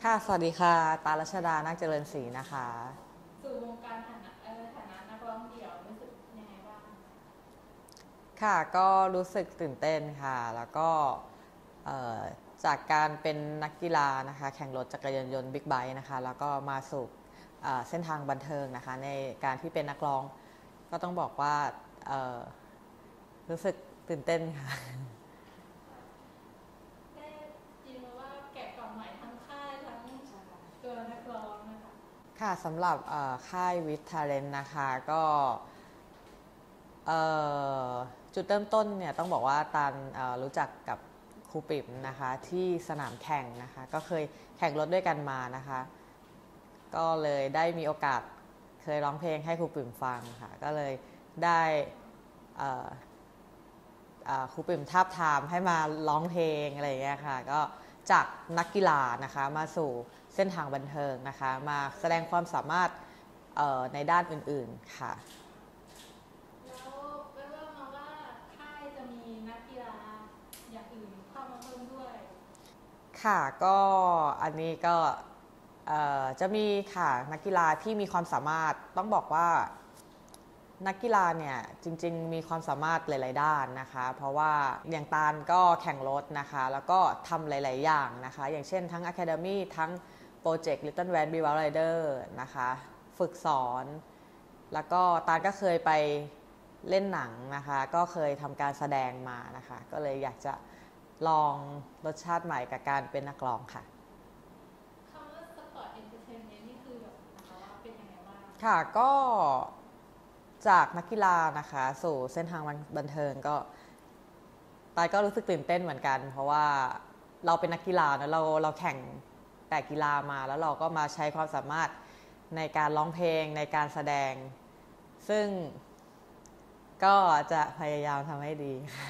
ค่ะสวัสดีค่ะตาลชดานาคเจริญศรีนะคะสู่วงการฐานะนักร้องเดี่ยวรู้สึกยังไงบ้างค่ะก็รู้สึกตื่นเต้นค่ะแล้วก็เอ่อจากการเป็นนักกีฬานะคะแข่งรถจักรยานยนต์บิ๊กไบค์นะคะแล้วก็มาสู่เส้นทางบันเทิงนะคะในการที่เป็นนักร้องก็ต้องบอกว่าเอ่อรู้สึกตื่นเต้นค่ะได้ยินมาว่าแกะกล่องใหม่ทั้งค่ายทั้งตัวนักร้องนะคะค่ะสำหรับค่ายวิททาเลนนะคะก็เอ่อจุดเริ่มต้นเนี่ยต้องบอกว่าตาลรู้จักกับครูปิ๋มนะคะที่สนามแข่งนะคะก็เคยแข่งรถด้วยกันมานะคะก็เลยได้มีโอกาสเคยร้องเพลงให้ครูปิ๋มฟังค่ะก็เลยได้เอ่อครูปิ่มทาบทามให้มาร้องเพลงอะไรอย่างเงี้ยค่ะก็จากนักกีฬานะคะมาสู่เส้นทางบันเทิงนะคะมาแสดงความสามารถในด้านอื่นๆค่ะแล้วแววๆมาว่าค่ายจะมีนักกีฬาอย่างอื่นเข้ามาเพิ่มด้วยค่ะก็อันนี้ก็จะมีค่ะนักกีฬาที่มีความสามารถต้องบอกว่านักกีฬาเนี่ยจริงๆมีความสามารถหลายๆด้านนะคะเพราะว่าอย่างตาลก็แข่งรถนะคะแล้วก็ทำหลายๆอย่างนะคะอย่างเช่นทั้ง Academy ทั้งโปรเจกต์ Little Van b e w a Rider นะคะฝึกสอนแล้วก็ตาลก็เคยไปเล่นหนังนะคะก็เคยทำการแสดงมานะคะก็เลยอยากจะลองรสชาติใหม่กับการเป็นนักร้องค่ะคำว่าสปอร์ตเอนเตอร์เทนเมนต์นี่คือแบบนะคะว่าเป็นยังไงบ้างค่ะก็จากนักกีฬานะคะสู่เส้นทางบันเทิงก็ตายก็รู้สึกตื่นเต้นเหมือนกันเพราะว่าเราเป็นนักกีฬานะเราแข่งแต่กีฬามาแล้วเราก็มาใช้ความสามารถในการร้องเพลงในการแสดงซึ่งก็จะพยายามทำให้ดีค่ะ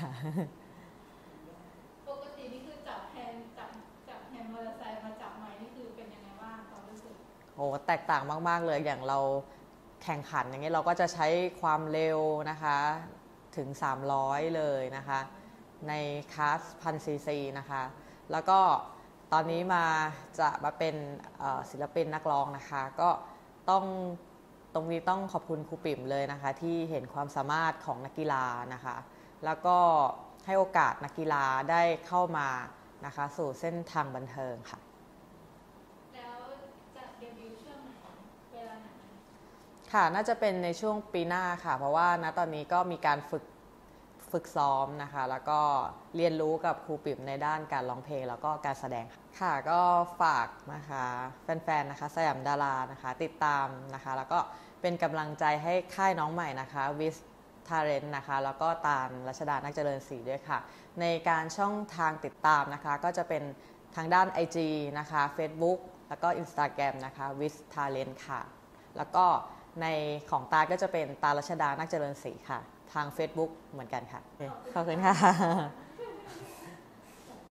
ปกตินี่คือจับแฮนด์มอเตอร์ไซค์มาจับไม้นี่คือเป็นยังไงบ้างความรู้สึกโอ้แตกต่างมากๆเลยอย่างเราแข่งขันอย่างเงี้ยเราก็จะใช้ความเร็วนะคะถึง300เลยนะคะในคลาส1000 ซีซีนะคะแล้วก็ตอนนี้จะมาเป็นศิลปินนักร้องนะคะก็ต้องตรงนี้ต้องขอบคุณครูปิ่มเลยนะคะที่เห็นความสามารถของนักกีฬานะคะแล้วก็ให้โอกาสนักกีฬาได้เข้ามานะคะสู่เส้นทางบันเทิงค่ะแล้วจะเดบิวต์ช่วงไหนเวลาไหนค่ะน่าจะเป็นในช่วงปีหน้าค่ะเพราะว่าณตอนนี้ก็มีการฝึกซ้อมนะคะแล้วก็เรียนรู้กับครูปิ่มในด้านการร้องเพลงแล้วก็การแสดงค่ะก็ฝากนะคะแฟนๆนะคะสยามดารานะคะติดตามนะคะแล้วก็เป็นกำลังใจให้ค่ายน้องใหม่นะคะวิสทาเรนนะคะแล้วก็ตาลรัชดานักเจริญศรีด้วยค่ะในการช่องทางติดตามนะคะก็จะเป็นทางด้าน IG นะคะ Facebook แล้วก็ Instagram นะคะวิสทาเรนค่ะแล้วก็ในของตาก็จะเป็นตาลรัชดานักเจริญศรีค่ะทาง Facebook เหมือนกันค่ะขอบคุณค่ะ